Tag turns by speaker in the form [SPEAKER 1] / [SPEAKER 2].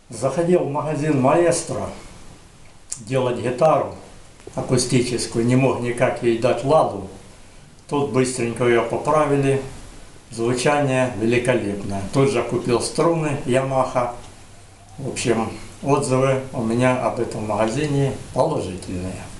[SPEAKER 1] Заходил в магазин Маэстро делать гитару акустическую, не мог никак ей дать ладу. Тут быстренько ее поправили, звучание великолепное. Тут же купил струны Yamaha. В общем, отзывы у меня об этом магазине положительные.